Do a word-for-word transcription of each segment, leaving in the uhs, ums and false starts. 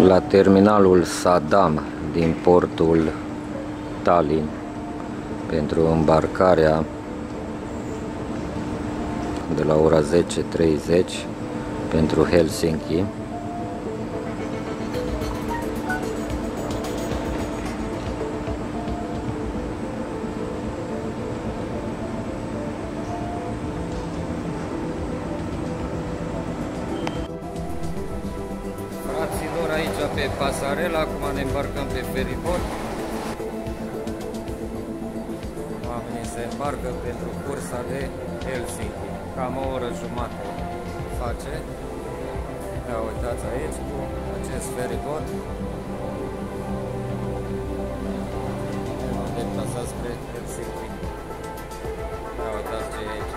la terminalul Saddam din portul Tallinn pentru îmbarcarea de la ora zece treizeci pentru Helsinki. Fraților, aici pe pasarela, acum ne îmbarcăm pe feribot. Oamenii se îmbarcă pentru cursa de Helsinki. Cam o oră jumate face. Ia uitați aici cu acest feribot. Ne vom deplasa spre Helsinki. Ia uitați ce e aici.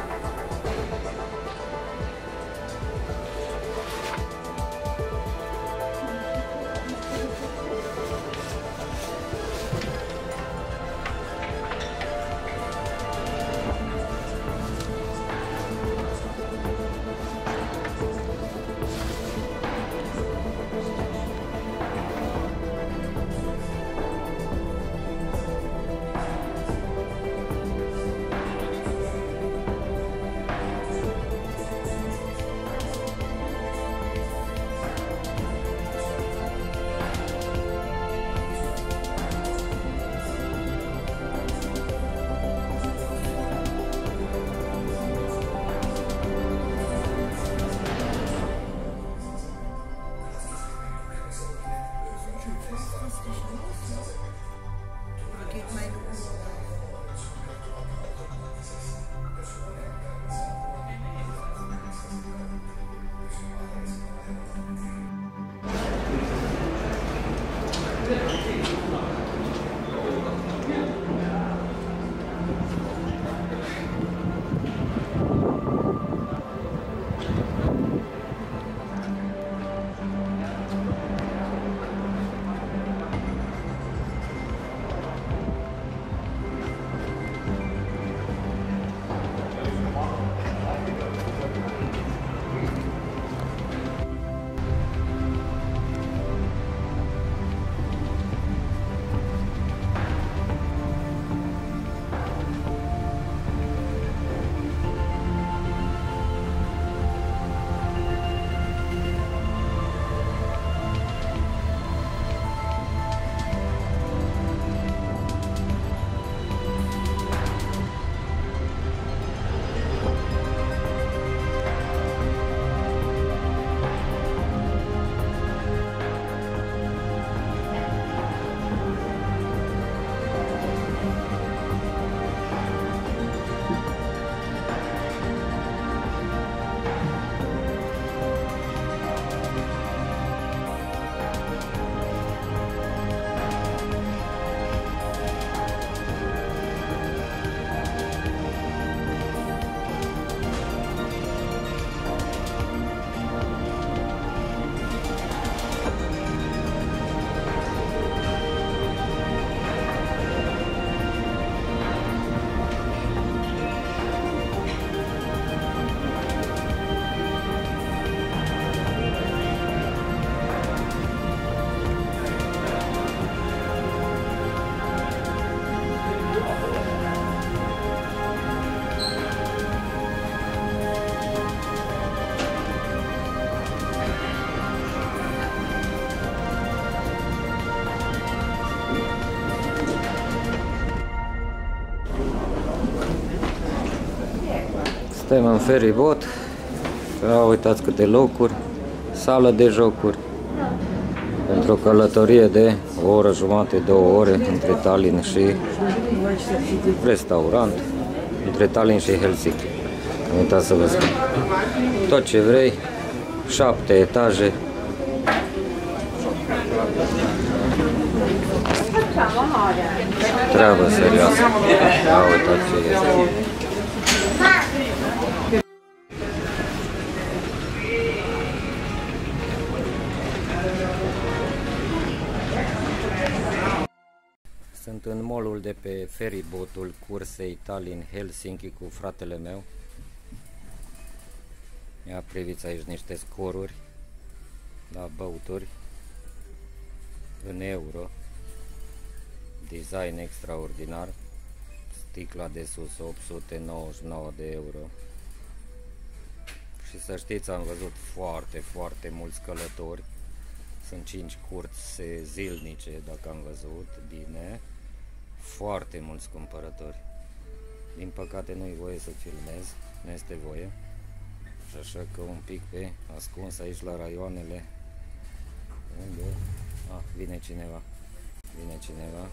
Suntem în feribot. Uitați câte locuri. Sală de jocuri. Pentru o călătorie de o oră jumate, două ore între Tallinn și restaurant. Între Tallinn și Helsinki. Nu uitați să vă spun. Tot ce vrei. Șapte etaje. Treabă serioasă. Ia uitați ce este. Sunt în mall-ul de pe feribotul cursei Tallinn-Helsinki cu fratele meu. Ia priviți aici niște scoruri la băuturi. în euro. Design extraordinar. Sticla de sus opt sute nouăzeci și nouă de euro. Și să știți, am văzut foarte, foarte mulți călători. Sunt cinci curți zilnice, dacă am văzut bine. Foarte mulți cumpărători. Din păcate nu-i voie să filmez, nu este voie. Și așa că un pic pe ascuns aici la raioanele. Unde? Ah, vine cineva. Vine cineva.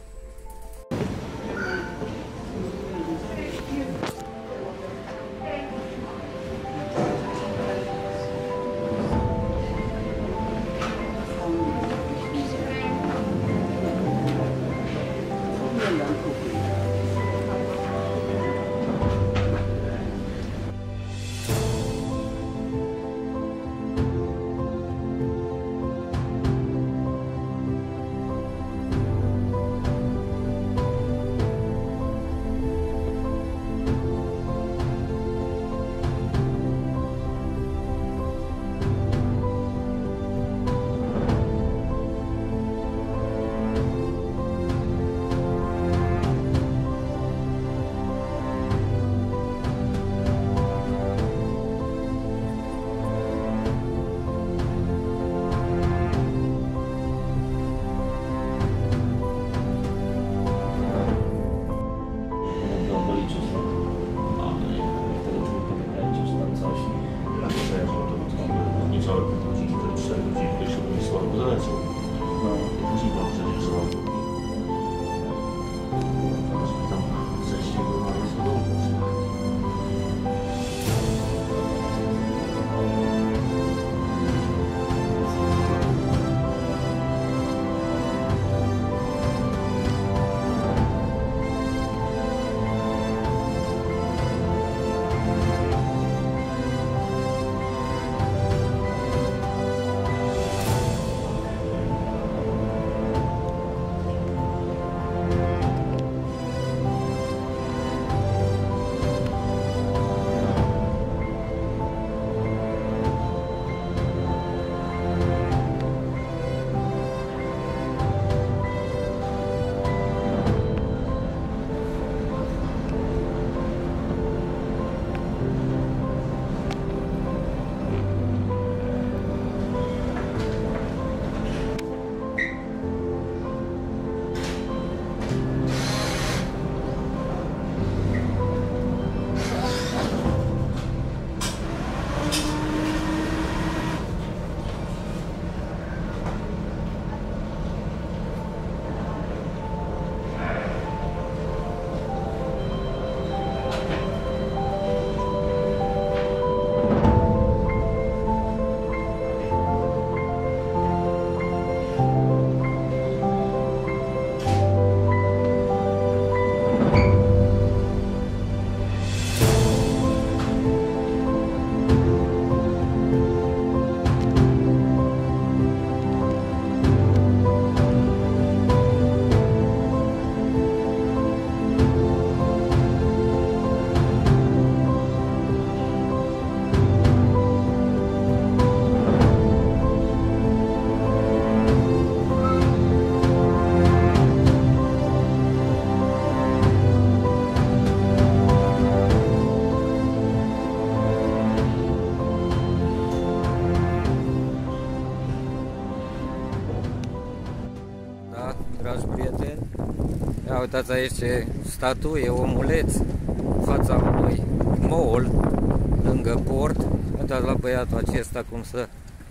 Dragi prieteni, ia uitați aici ce statuie, omuleț, în fața unui mall, lângă port. Uitați la băiatul acesta cum să,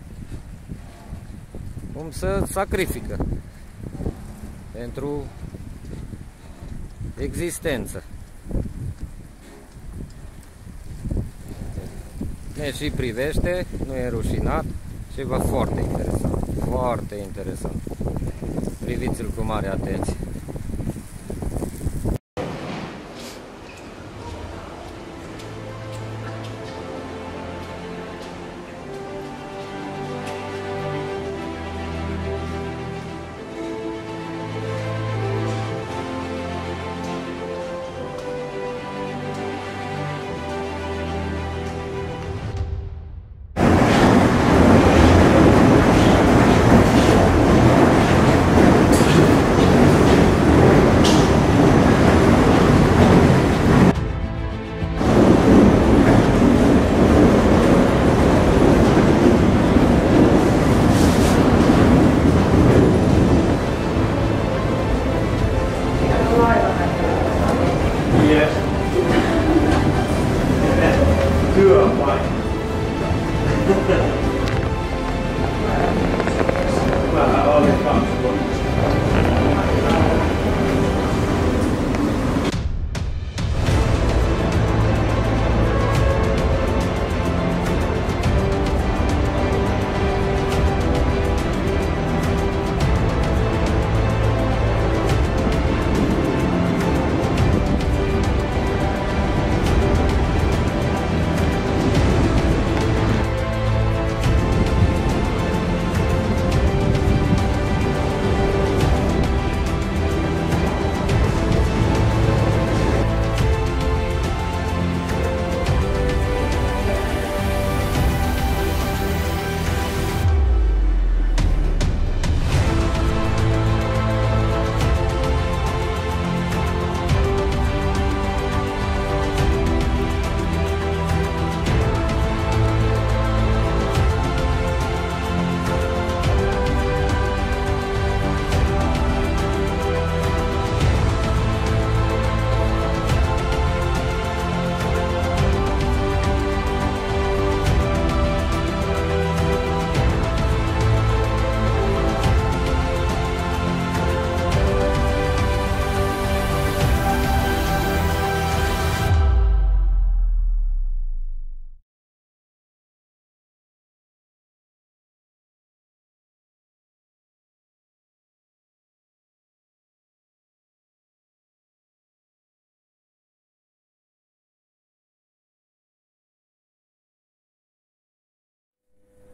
cum să sacrifică pentru existență. Ne și privește, nu e rușinat, ceva foarte interesant, foarte interesant. Priviți-l cu mare atenție.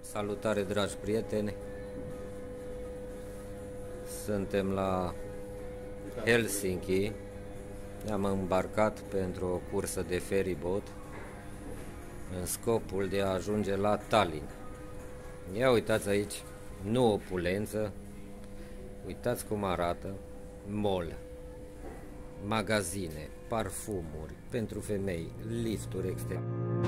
Salutare, dragi prieteni! Suntem la Helsinki. Ne-am îmbarcat pentru o cursă de ferryboat în scopul de a ajunge la Tallinn. Ia uitați aici, nu opulență, uitați cum arată: mall, magazine, parfumuri pentru femei, lifturi externe.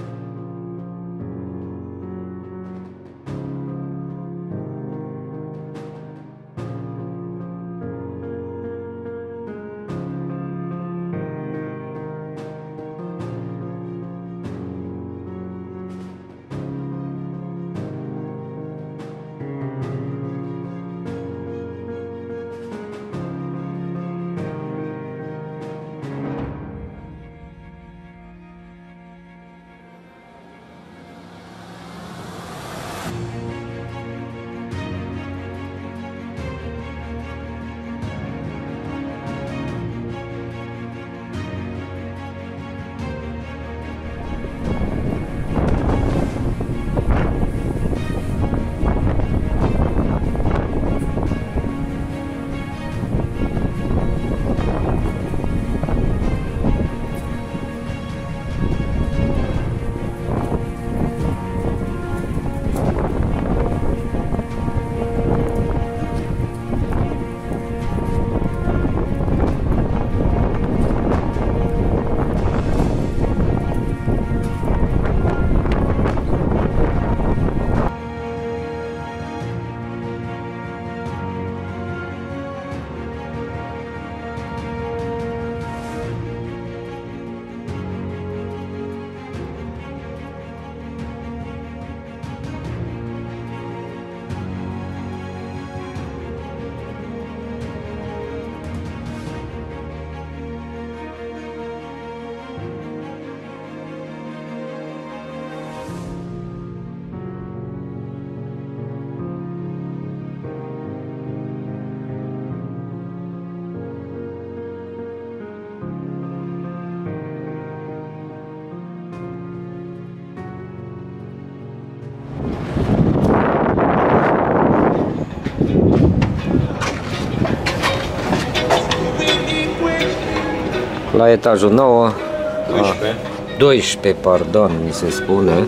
La etajul nouă, doisprezece. doisprezece, pardon, mi se spune.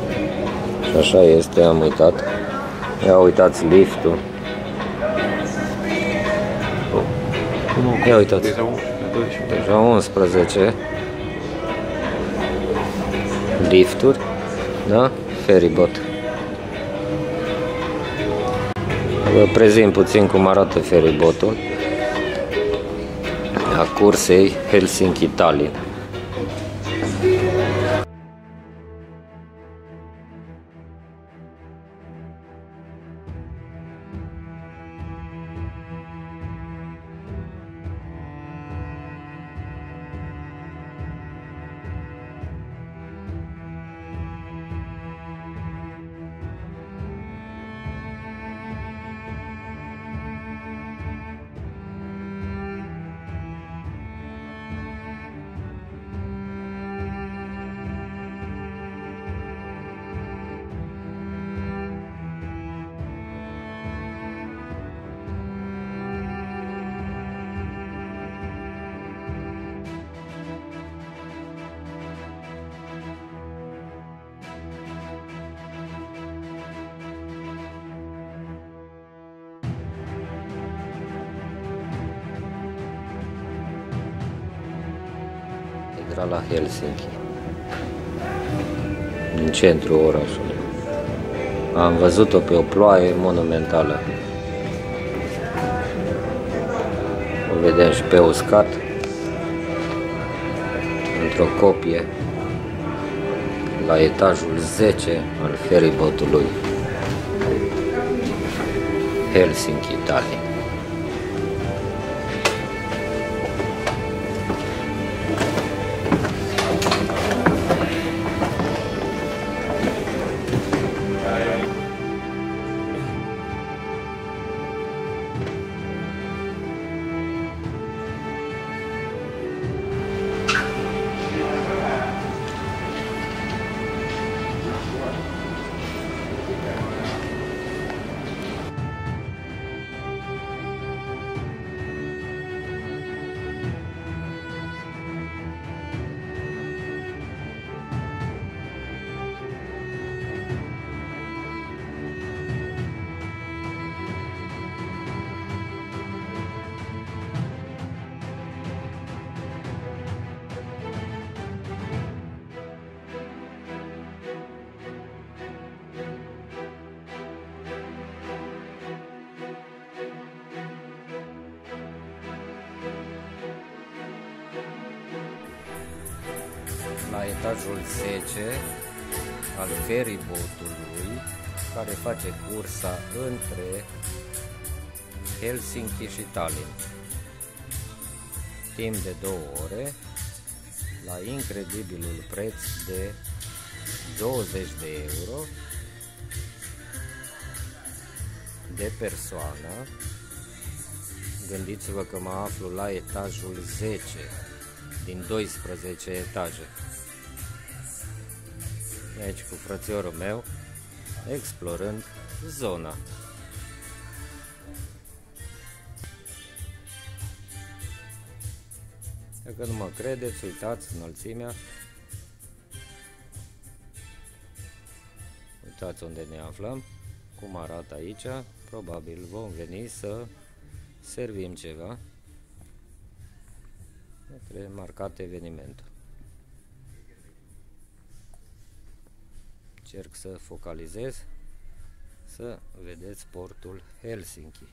Și așa este, am uitat. Ia uitați liftul. Ia uitați. Deja unsprezece lifturi, da? Ferryboat. Vă prezint puțin cum arată ferryboatul a cursei Helsinki-Tallinn. La Helsinki, în centrul orașului. Am văzut-o pe o ploaie monumentală. O vedem și pe uscat, într-o copie, la etajul zece al ferryboatului Helsinki-Tallinn. la etajul zece al feribotului care face cursa între Helsinki și Tallinn. Timp de două ore, la incredibilul preț de douăzeci de euro de persoană. Gândiți-vă că mă aflu la etajul zece din doisprezece etaje. Aici cu frățiorul meu, explorând zona. Dacă nu mă credeți, uitați înălțimea. Uitați unde ne aflăm, cum arată aici. Probabil vom veni să servim ceva. Trebuie marcat evenimentul. Încerc să focalizez, să vedeți portul Helsinki.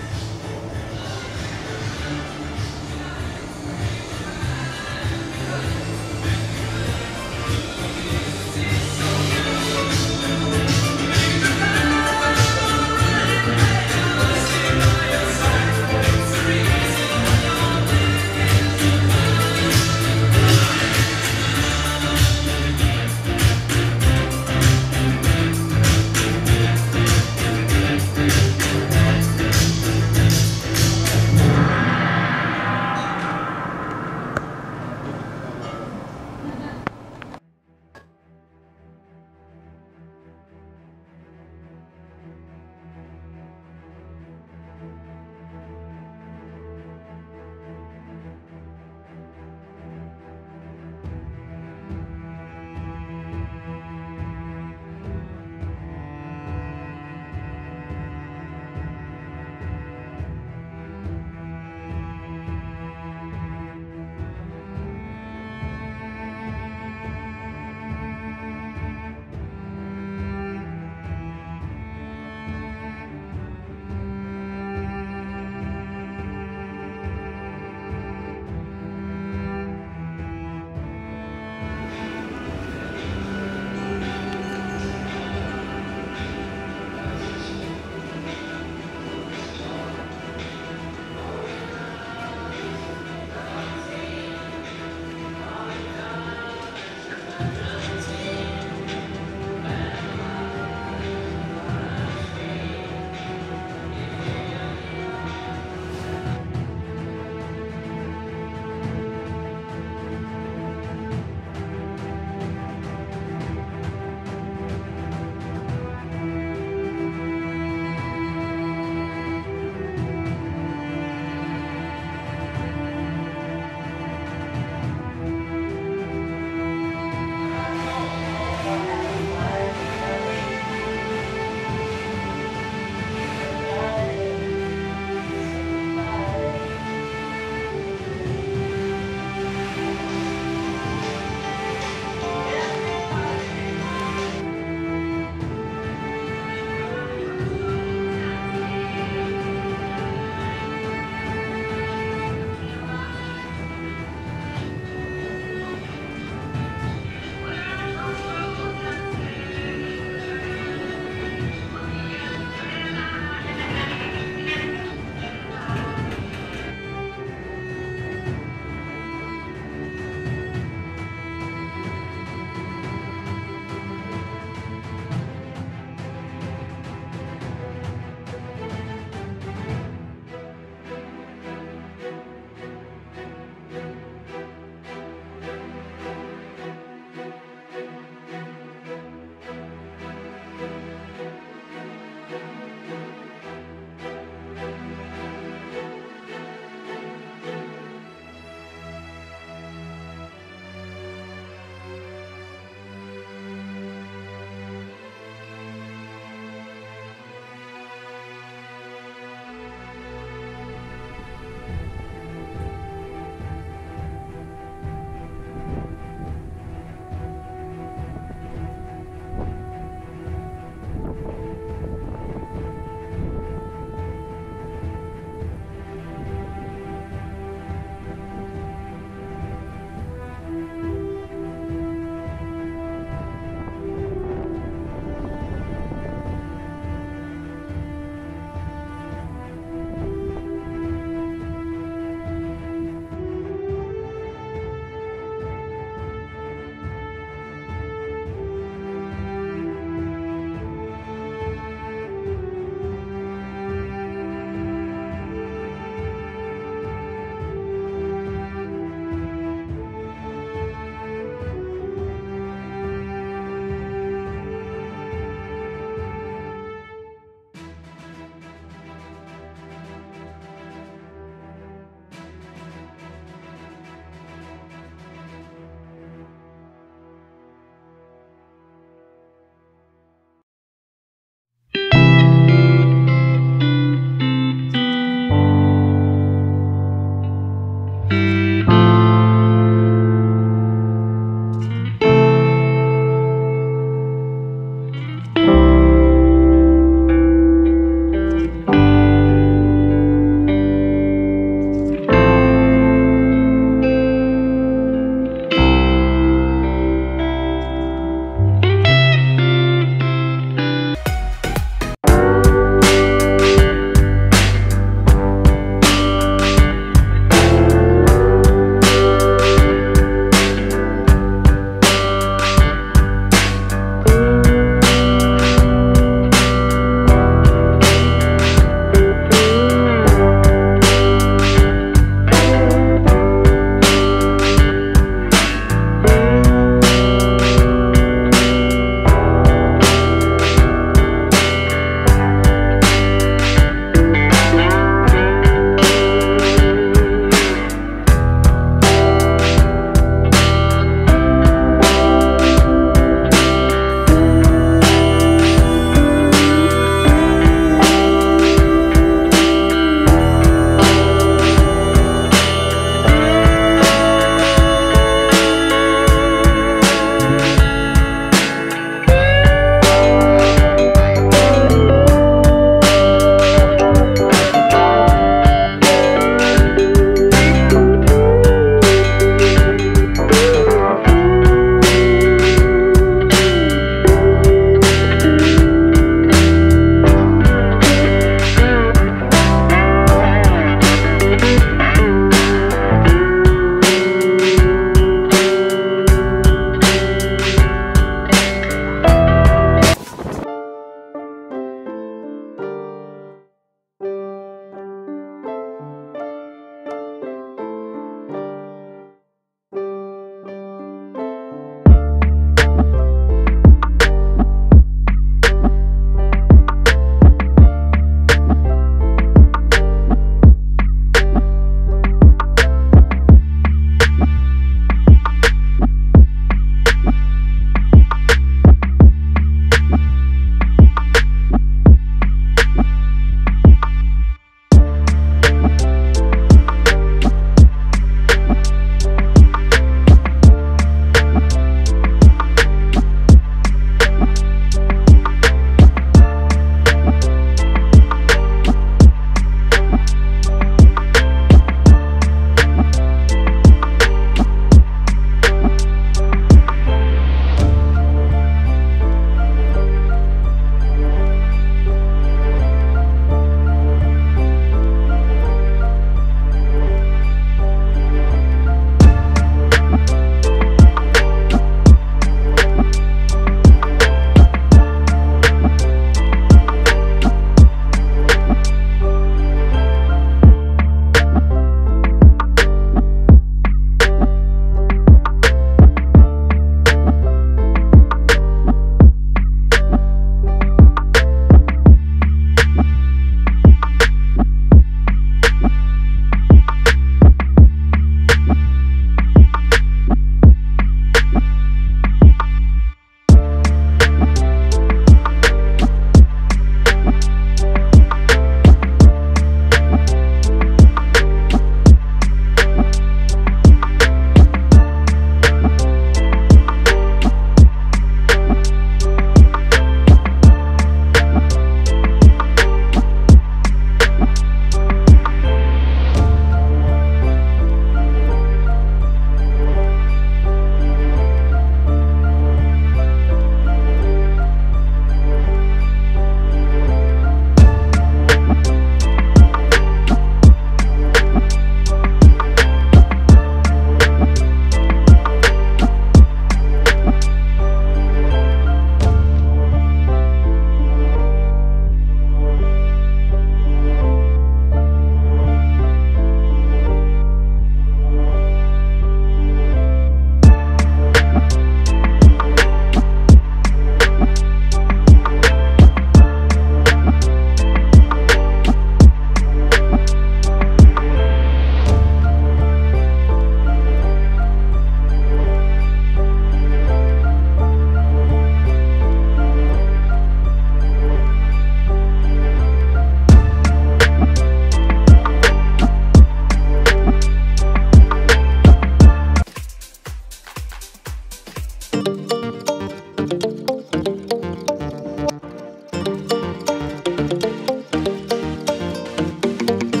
Thank you.